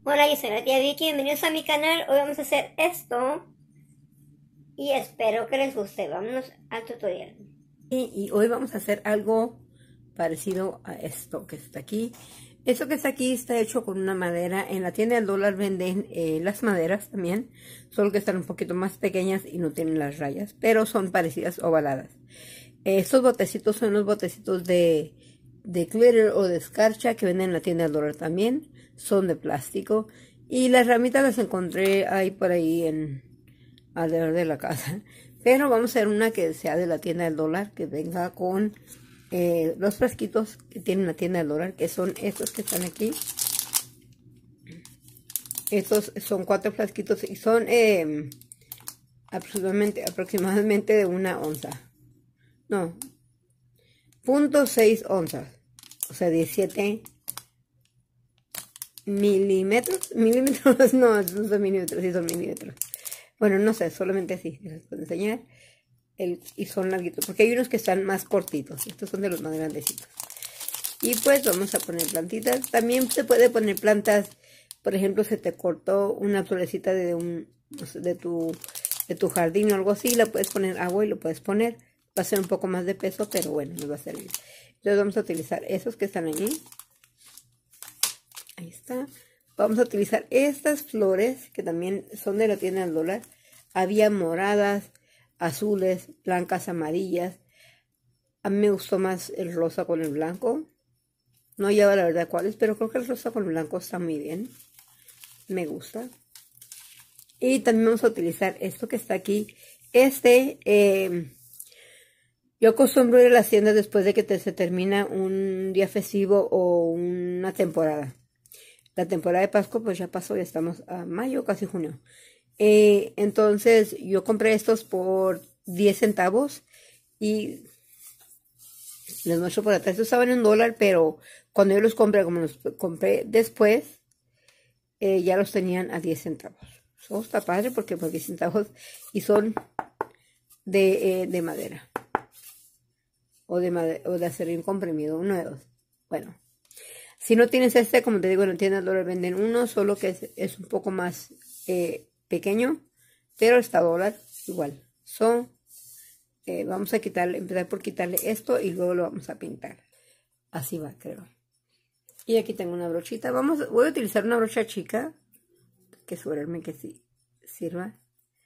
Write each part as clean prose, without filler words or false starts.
Hola, yo soy la tía Vicky, bienvenidos a mi canal. Hoy vamos a hacer esto y espero que les guste. Vámonos al tutorial. Y hoy vamos a hacer algo parecido a esto que está aquí. Esto que está aquí está hecho con una madera. En la tienda del dólar venden las maderas también, solo que están un poquito más pequeñas y no tienen las rayas, pero son parecidas ovaladas. Estos botecitos son los botecitos de glitter o de escarcha que venden en la tienda del dólar también. Son de plástico. Y las ramitas las encontré ahí por ahí alrededor de la casa. Pero vamos a hacer una que sea de la tienda del dólar, que venga con los frasquitos que tienen la tienda del dólar, que son estos que están aquí. Estos son 4 frasquitos y son aproximadamente de 1 onza. No, 0.6 onzas. O sea, 17 milímetros. Milímetros, no son milímetros, sí son milímetros. Bueno, no sé, solamente así les puedo enseñar. Y son larguitos, porque hay unos que están más cortitos. Estos son de los más grandecitos. Y pues vamos a poner plantitas. También se puede poner plantas. Por ejemplo, se te cortó una florecita no sé, de tu jardín o algo así. La puedes poner agua y lo puedes poner. Va a ser un poco más de peso, pero bueno, nos va a servir. Entonces vamos a utilizar esos que están allí. Ahí está. Vamos a utilizar estas flores que también son de la tienda del dólar. Había moradas, azules, blancas, amarillas. A mí me gustó más el rosa con el blanco. No lleva la verdad cuáles, pero creo que el rosa con el blanco está muy bien. Me gusta. Y también vamos a utilizar esto que está aquí. Yo acostumbro ir a las tiendas después de que se termina un día festivo o una temporada. La temporada de Pascua pues ya pasó, ya estamos a mayo, casi junio. Entonces yo compré estos por 10 centavos y les muestro por atrás. Estos estaban en $1, pero cuando yo los compré, como los compré después, ya los tenían a 10 centavos. Eso está padre porque por 10 centavos y son de madera. O de acerrín comprimido, uno de dos. Bueno. Si no tienes este, como te digo, en la tienda del dólar venden uno, solo que es un poco más pequeño, pero está $1 igual. Vamos a empezar por quitarle esto y luego lo vamos a pintar. Así va, creo. Y aquí tengo una brochita. Voy a utilizar una brocha chica, que asegurarme que sí sirva.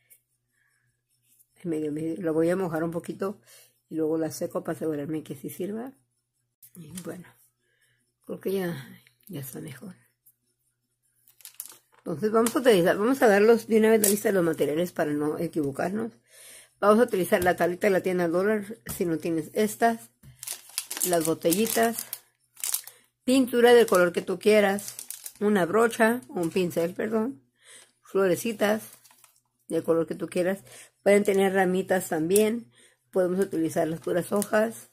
Medio. Lo voy a mojar un poquito y luego la seco para asegurarme que sí sirva. Y bueno. Creo que ya está mejor. Entonces vamos a darlos de una vez la lista de los materiales para no equivocarnos. Vamos a utilizar la tablita de la tienda del dólar, si no tienes estas. Las botellitas. Pintura del color que tú quieras. Una brocha, un pincel, perdón. Florecitas del color que tú quieras. Pueden tener ramitas también. Podemos utilizar las puras hojas.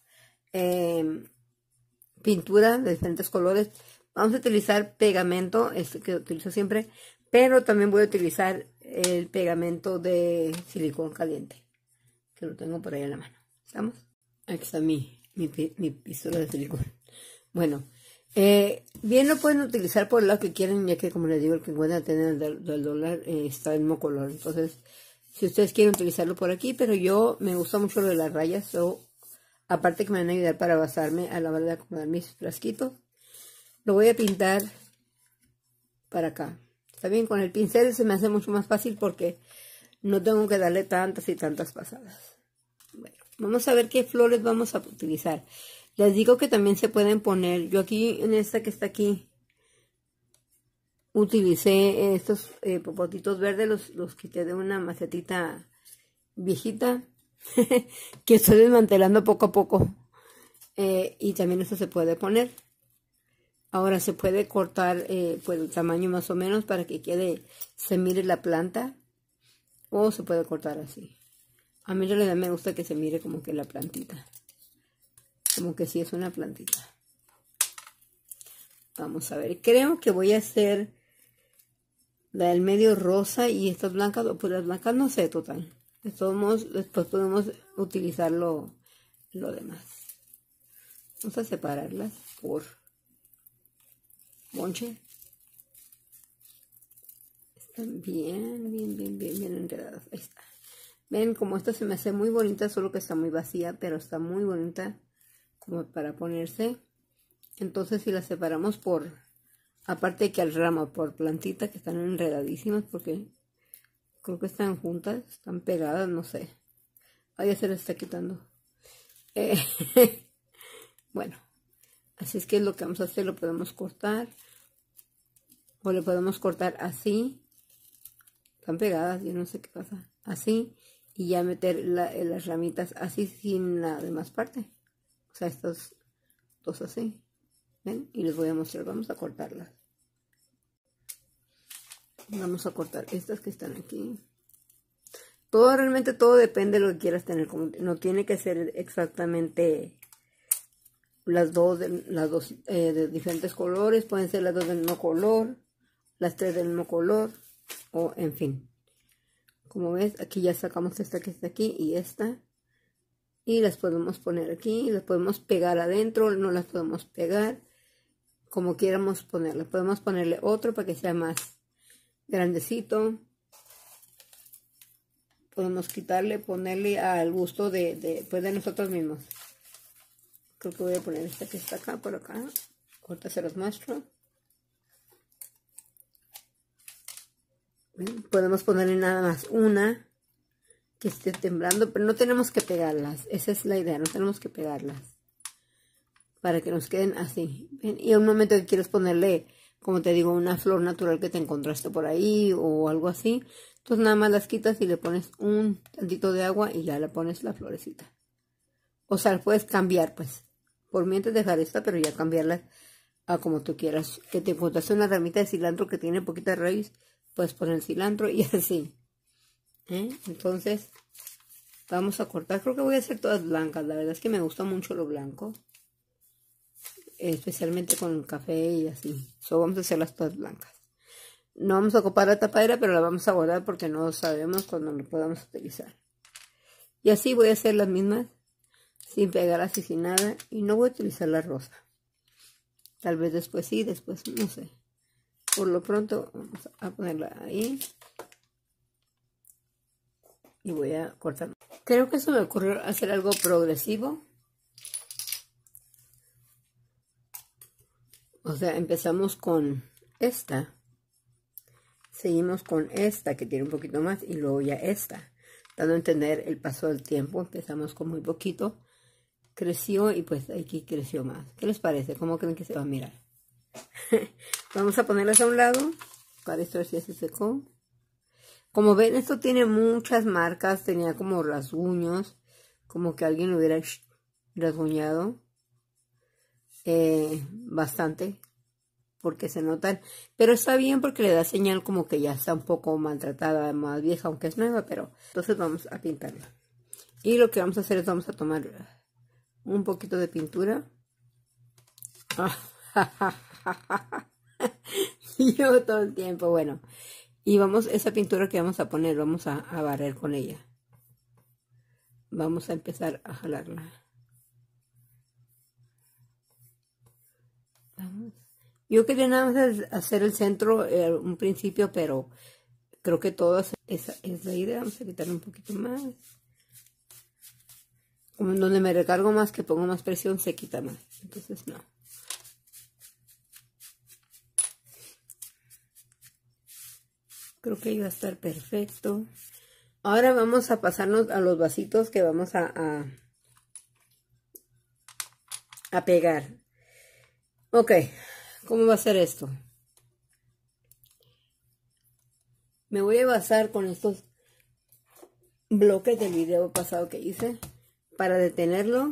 Pintura de diferentes colores. Vamos a utilizar pegamento, este que utilizo siempre, pero también voy a utilizar el pegamento de silicón caliente, que lo tengo por ahí en la mano. ¿Estamos? Aquí está mi pistola de silicón. Bueno, bien lo pueden utilizar por el lado que quieran, ya que como les digo, el que encuentran tener del dólar está del mismo color. Entonces, si ustedes quieren utilizarlo por aquí, pero yo me gusta mucho lo de las rayas, aparte que me van a ayudar para basarme a la hora de acomodar mis frasquitos. Lo voy a pintar para acá. Está bien, con el pincel se me hace mucho más fácil porque no tengo que darle tantas y tantas pasadas. Bueno, vamos a ver qué flores vamos a utilizar. Les digo que también se pueden poner. Yo aquí, en esta que está aquí, utilicé estos popotitos verdes. Los quité de una macetita viejita que estoy desmantelando poco a poco. Y también esto se puede poner. Ahora se puede cortar pues el tamaño más o menos para que se mire la planta. O se puede cortar así. A mí en realidad me gusta que se mire como que la plantita. Como que sí es una plantita. Vamos a ver. Creo que voy a hacer la del medio rosa y estas blancas. Pues las blancas no sé total. De todos modos, después podemos utilizar lo demás. Vamos a separarlas por bonche. Están bien enredadas. Ahí está. Ven, como esta se me hace muy bonita, solo que está muy vacía, pero está muy bonita como para ponerse. Entonces si las separamos por, aparte de que al ramo, por plantita, que están enredadísimas, porque creo que están juntas, están pegadas, no sé. Ahí ya se les está quitando. Bueno, así es que lo que vamos a hacer, lo podemos cortar. O le podemos cortar así. Están pegadas, yo no sé qué pasa. Así. Y ya meter las ramitas así sin la demás parte. O sea, estos dos así. ¿Ven? Y les voy a mostrar. Vamos a cortarlas. Vamos a cortar estas que están aquí. Realmente todo depende de lo que quieras tener. Como no tiene que ser exactamente las dos de diferentes colores. Pueden ser las dos del mismo color. Las tres del mismo color. O en fin. Como ves, aquí ya sacamos esta que está aquí y esta. Y las podemos poner aquí. Las podemos pegar adentro. No las podemos pegar. Como quieramos ponerlas. Podemos ponerle otro para que sea más grandecito. Podemos quitarle, ponerle al gusto de nosotros mismos. Creo que voy a poner esta que está acá, por acá. Ahorita se los muestro. ¿Ven? Podemos ponerle nada más una que esté temblando, pero no tenemos que pegarlas. Esa es la idea, no tenemos que pegarlas. Para que nos queden así. ¿Ven? Y en un momento que quieres ponerle, como te digo, una flor natural que te encontraste por ahí o algo así. Entonces nada más las quitas y le pones un tantito de agua y ya le pones la florecita. O sea, puedes cambiar pues. Por mientras dejar esta, pero ya cambiarla a como tú quieras. Que te encontraste una ramita de cilantro que tiene poquita raíz, puedes poner cilantro y así. Entonces, vamos a cortar. Creo que voy a hacer todas blancas. La verdad es que me gusta mucho lo blanco. Especialmente con el café y así. So, vamos a hacerlas todas blancas. No vamos a ocupar la tapadera, pero la vamos a guardar porque no sabemos cuándo lo podamos utilizar. Y así voy a hacer las mismas, sin pegarlas y sin nada. Y no voy a utilizar la rosa. Tal vez después sí, después no sé. Por lo pronto vamos a ponerla ahí. Y voy a cortar. Creo que se me ocurrió hacer algo progresivo. O sea, empezamos con esta. Seguimos con esta que tiene un poquito más y luego ya esta. Dando a entender el paso del tiempo. Empezamos con muy poquito. Creció y pues aquí creció más. ¿Qué les parece? ¿Cómo creen que se va a mirar? Vamos a ponerlas a un lado. Para esto ya se secó. Como ven, esto tiene muchas marcas. Tenía como rasguños. Como que alguien lo hubiera rasguñado. Bastante. Porque se notan, pero está bien porque le da señal como que ya está un poco maltratada, más vieja, aunque es nueva, pero entonces vamos a pintarla. Y lo que vamos a hacer es vamos a tomar un poquito de pintura. Yo todo el tiempo, bueno. Y vamos, esa pintura que vamos a poner, vamos a barrer con ella. Vamos a empezar a jalarla. Vamos. Yo quería nada más hacer el centro un principio, pero creo que esa es la idea. Vamos a quitarle un poquito más. Como en donde me recargo más, que pongo más presión, se quita más. Entonces no. Creo que ahí va a estar perfecto. Ahora vamos a pasarnos a los vasitos que vamos a pegar. Ok. ¿Cómo va a ser esto? Me voy a basar con estos bloques del video pasado que hice para detenerlo.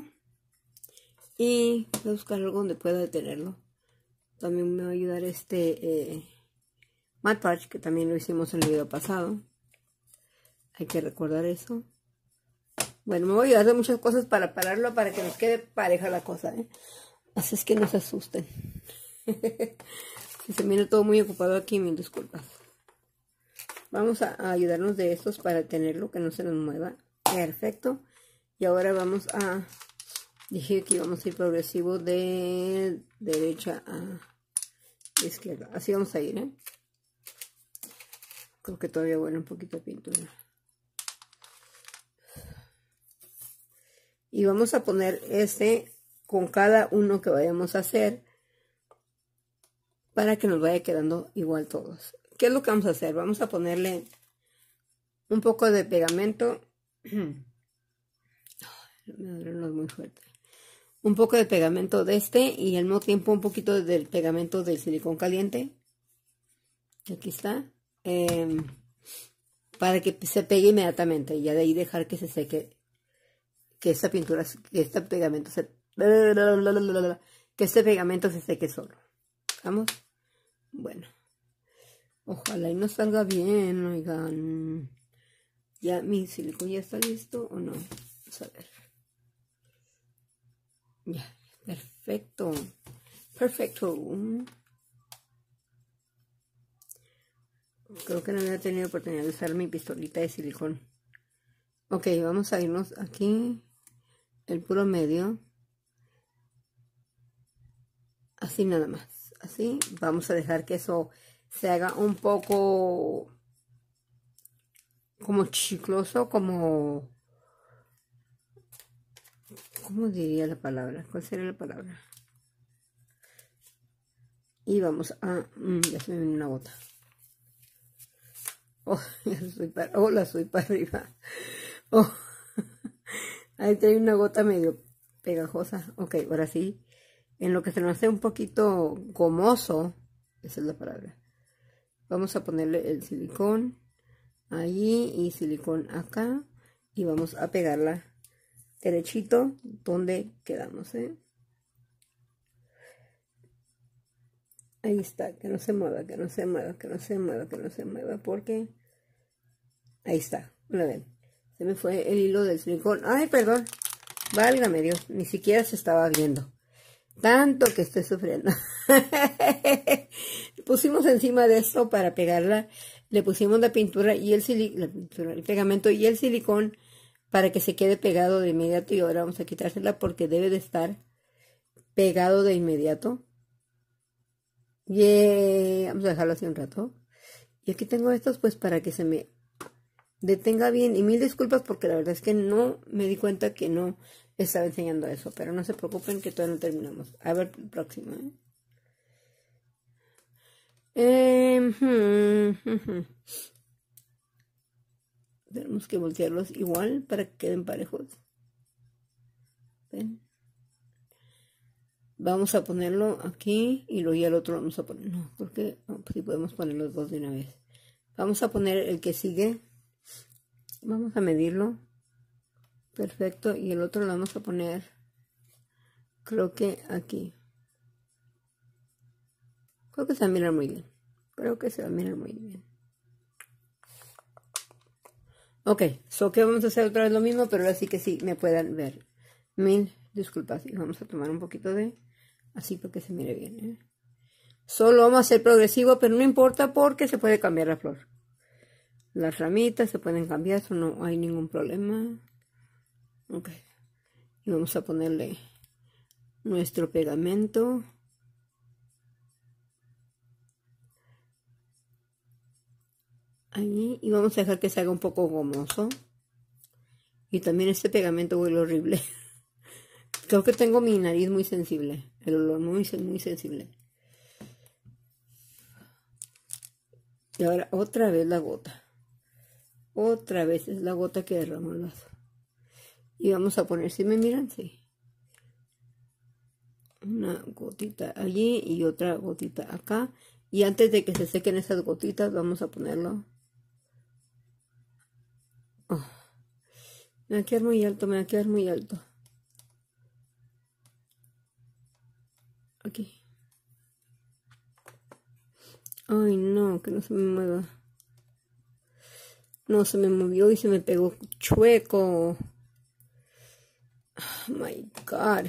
Y voy a buscar algo donde pueda detenerlo. También me va a ayudar este Mat Patch, que también lo hicimos en el video pasado. Hay que recordar eso. Bueno, me voy a ayudar de muchas cosas para pararlo, para que nos quede pareja la cosa, Así es que no se asusten. Si se viene todo muy ocupado aquí, mil disculpas. Vamos a ayudarnos de estos para tenerlo, que no se nos mueva. Perfecto. Y ahora vamos a... Dije que íbamos a ir progresivo de derecha a izquierda. Así vamos a ir, Creo que todavía huele un poquito de pintura. Y vamos a poner con cada uno que vayamos a hacer para que nos vaya quedando igual todos. ¿Qué es lo que vamos a hacer? Vamos a ponerle un poco de pegamento. Me duele muy fuerte. Un poco de pegamento de y al mismo tiempo un poquito del pegamento del silicón caliente. Aquí está. Para que se pegue inmediatamente. Y ya de ahí dejar que se seque. Que esta pintura, que este pegamento se seque solo. ¿Vamos? Bueno. Ojalá y nos salga bien, oigan. ¿Ya mi silicón ya está listo o no? Vamos a ver. Ya, perfecto. Perfecto. Creo que no había tenido oportunidad de usar mi pistolita de silicón. Ok, vamos a irnos aquí. El puro medio. Así nada más. Así. Vamos a dejar que eso se haga un poco como chicloso, como... ¿Cómo diría la palabra? ¿Cuál sería la palabra? Y vamos a... ya se me viene una gota. Oh, ya soy para... Oh, la soy para arriba. Oh. Ahí trae una gota medio pegajosa. Ok, ahora sí. En lo que se nos hace un poquito gomoso, esa es la palabra. Vamos a ponerle el silicón allí y silicón acá. Y vamos a pegarla derechito donde quedamos, Ahí está, que no se mueva, que no se mueva, que no se mueva, que no se mueva, porque ahí está, ¿la ven? Se me fue el hilo del silicón. Ay, perdón, válgame Dios, ni siquiera se estaba viendo. Tanto que estoy sufriendo. Pusimos encima de esto para pegarla, le pusimos la pintura y el pegamento y el silicón para que se quede pegado de inmediato. Y ahora vamos a quitársela porque debe de estar pegado de inmediato. Vamos a dejarlo así un rato. Y aquí tengo estos pues para que se me detenga bien. Y mil disculpas porque la verdad es que no me di cuenta que no estaba enseñando eso. Pero no se preocupen que todavía no terminamos. A ver el próximo. Tenemos que voltearlos igual para que queden parejos. ¿Ven? Vamos a ponerlo aquí y luego ya el otro vamos a poner. No, porque no, pues sí podemos poner los dos de una vez. Vamos a poner el que sigue. Vamos a medirlo. Perfecto. Y el otro lo vamos a poner, creo que aquí. Creo que se va a mirar muy bien. Creo que se va a mirar muy bien. Ok, so que vamos a hacer otra vez lo mismo, pero ahora sí que sí me puedan ver. Mil disculpas. Y vamos a tomar un poquito de así para que se mire bien. Solo vamos a hacer progresivo, pero no importa porque se puede cambiar la flor. Las ramitas se pueden cambiar, eso no hay ningún problema. Ok. Y vamos a ponerle nuestro pegamento. Ahí. Y vamos a dejar que se haga un poco gomoso. Y también este pegamento huele horrible. Creo que tengo mi nariz muy sensible. El olor muy sensible. Y ahora otra vez la gota. Otra vez es la gota que derramó el vaso. Y vamos a poner, si me miran, sí. Una gotita allí y otra gotita acá. Y antes de que se sequen esas gotitas, vamos a ponerlo. Oh, me va a quedar muy alto, me va a quedar muy alto. Aquí. Ay, no, que no se me mueva. No, se me movió y se me pegó chueco. Oh my God.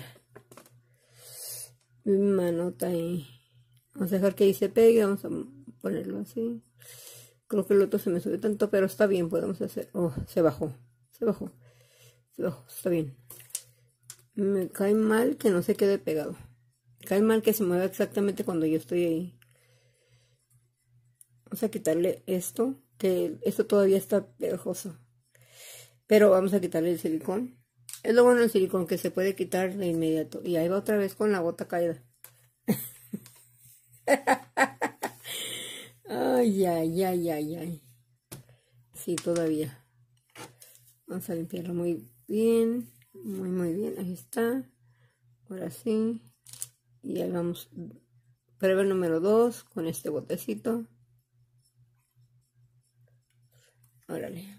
Mi manota ahí. Vamos a dejar que ahí se pegue. Vamos a ponerlo así. Creo que el otro se me subió tanto, pero está bien. Podemos hacer. Oh, se bajó. Se bajó. Se bajó. Está bien. Me cae mal que no se quede pegado. Me cae mal que se mueva exactamente cuando yo estoy ahí. Vamos a quitarle esto que esto todavía está pegajoso. Pero vamos a quitarle el silicón. Es lo bueno del silicón, que se puede quitar de inmediato. Y ahí va otra vez con la gota caída. Ay, ay, ay, ay, ay. Sí, todavía. Vamos a limpiarlo muy bien. Muy, muy bien. Ahí está. Ahora sí. Y ahí vamos. Prueba número 2 con este botecito. Órale.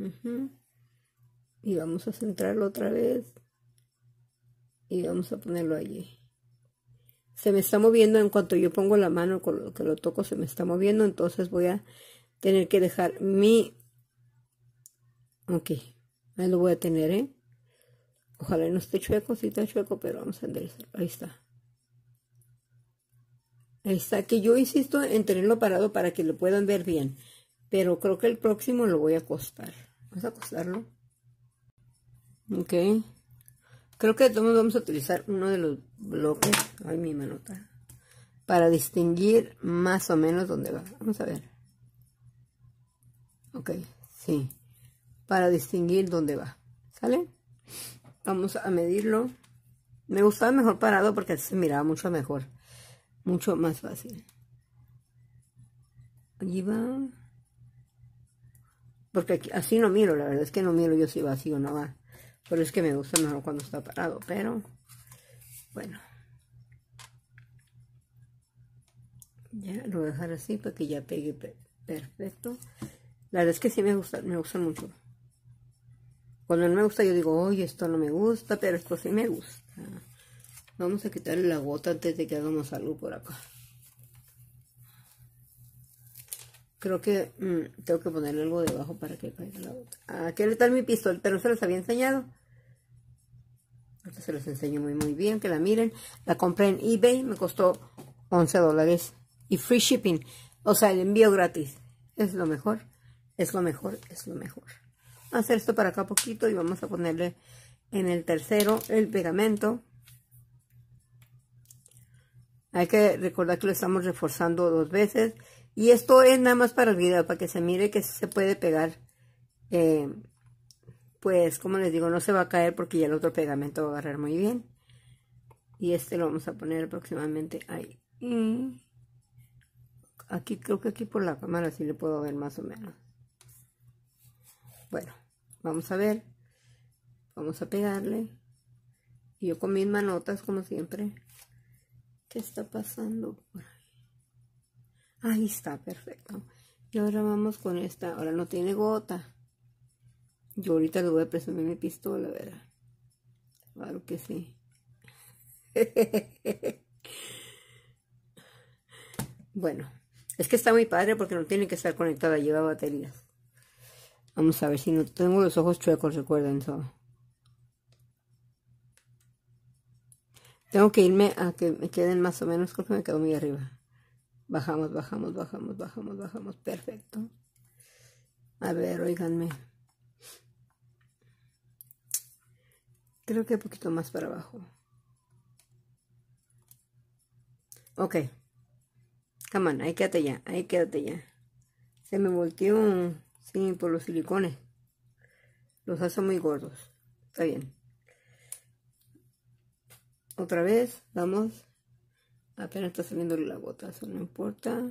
Y vamos a centrarlo otra vez. Y vamos a ponerlo allí. Se me está moviendo en cuanto yo pongo la mano con lo que lo toco, se me está moviendo. Entonces voy a tener que dejar mi... Ok. Ahí lo voy a tener, ¿eh? Ojalá no esté chueco, sí está chueco, pero vamos a enderezarlo. Ahí está. Ahí está, que yo insisto en tenerlo parado para que lo puedan ver bien. Pero creo que el próximo lo voy a acostar. Vamos a acostarlo. Ok. Creo que todos vamos a utilizar uno de los bloques. Ay, mi manota. Para distinguir más o menos dónde va. Vamos a ver. Ok, sí. Para distinguir dónde va. ¿Sale? Vamos a medirlo. Me gustaba mejor parado porque así se miraba mucho mejor. Mucho más fácil. Allí va. Porque aquí, así no miro, la verdad es que no miro yo si va así o no va. Pero es que me gusta mejor cuando está parado. Pero, bueno. Ya lo voy a dejar así para que ya pegue perfecto. La verdad es que sí me gustan mucho. Cuando no me gusta yo digo, oye, esto no me gusta, pero esto sí me gusta. Vamos a quitarle la gota antes de que hagamos algo por acá. Creo que tengo que ponerle algo debajo para que caiga la gota. Aquí está mi pistola, pero no se los había enseñado. Ahorita se los enseño muy bien, que la miren. La compré en eBay, me costó $11. Y free shipping, o sea, el envío gratis. Es lo mejor, es lo mejor, es lo mejor. Vamos a hacer esto para acá poquito y vamos a ponerle en el tercero el pegamento. Hay que recordar que lo estamos reforzando 2 veces. Y esto es nada más para el video, para que se mire que se puede pegar. Pues, como les digo, no se va a caer porque ya el otro pegamento va a agarrar muy bien. Y este lo vamos a poner aproximadamente ahí. Y aquí, creo que aquí por la cámara sí le puedo ver más o menos. Bueno, vamos a ver. Vamos a pegarle. Y yo con mis manotas, como siempre. ¿Qué está pasando por ahí? Ahí está, perfecto. Y ahora vamos con esta. Ahora no tiene gota. Yo ahorita le voy a presumir mi pistola, ¿verdad? Claro que sí. Bueno, es que está muy padre porque no tiene que estar conectada, lleva baterías. Vamos a ver si no tengo los ojos chuecos, recuerden eso. Tengo que irme a que me queden más o menos, creo que me quedo muy arriba. Bajamos, bajamos, bajamos, bajamos, bajamos. Perfecto. A ver, óiganme. Creo que un poquito más para abajo. Ok. Come on, ahí quédate ya, ahí quédate ya. Se me volteó, sí, por los silicones. Los hace muy gordos. Está bien. Otra vez, vamos. Apenas está saliendo la gota, eso no importa.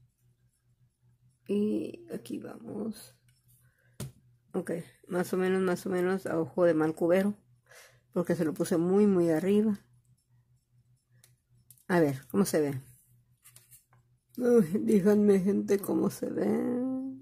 Y aquí vamos. Ok, más o menos a ojo de mal cubero. Porque se lo puse muy arriba. A ver, ¿cómo se ve? Uy, díganme, gente, cómo se ve.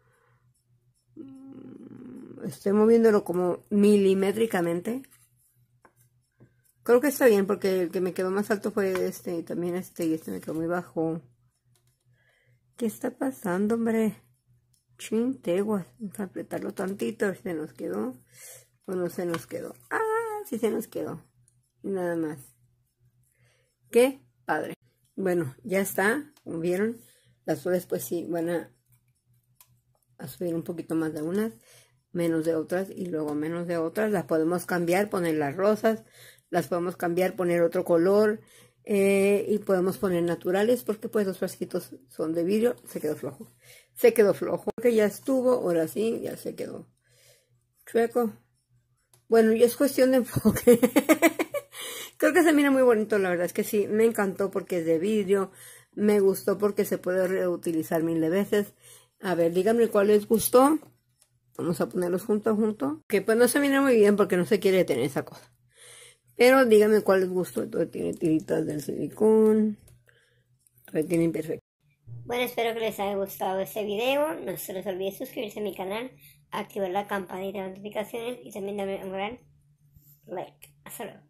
Estoy moviéndolo como milimétricamente. Creo que está bien porque el que me quedó más alto fue este y también este y este me quedó muy bajo. ¿Qué está pasando, hombre? Chinteguas. Vamos a apretarlo tantito a ver si se nos quedó o no se nos quedó. Ah, sí se nos quedó. Y nada más. Qué padre. Bueno, ya está. Como vieron, las flores pues sí van a subir un poquito más de unas, menos de otras y luego menos de otras. Las podemos cambiar, poner las rosas. Las podemos cambiar, poner otro color. Y podemos poner naturales porque pues los frasquitos son de vidrio. Se quedó flojo. Se quedó flojo. Que ya estuvo. Ahora sí, ya se quedó chueco. Bueno, y es cuestión de enfoque. Creo que se mira muy bonito, la verdad es que sí. Me encantó porque es de vidrio. Me gustó porque se puede reutilizar 1000 de veces. A ver, díganme cuál les gustó. Vamos a ponerlos junto a junto. Que pues no se mira muy bien porque no se quiere detener esa cosa. Pero díganme cuál les gustó. Entonces tiene tiritas del silicón. Retienen perfecto. Bueno, espero que les haya gustado este video. No se les olvide suscribirse a mi canal, activar la campanita de notificaciones y también darme un gran like. Hasta luego.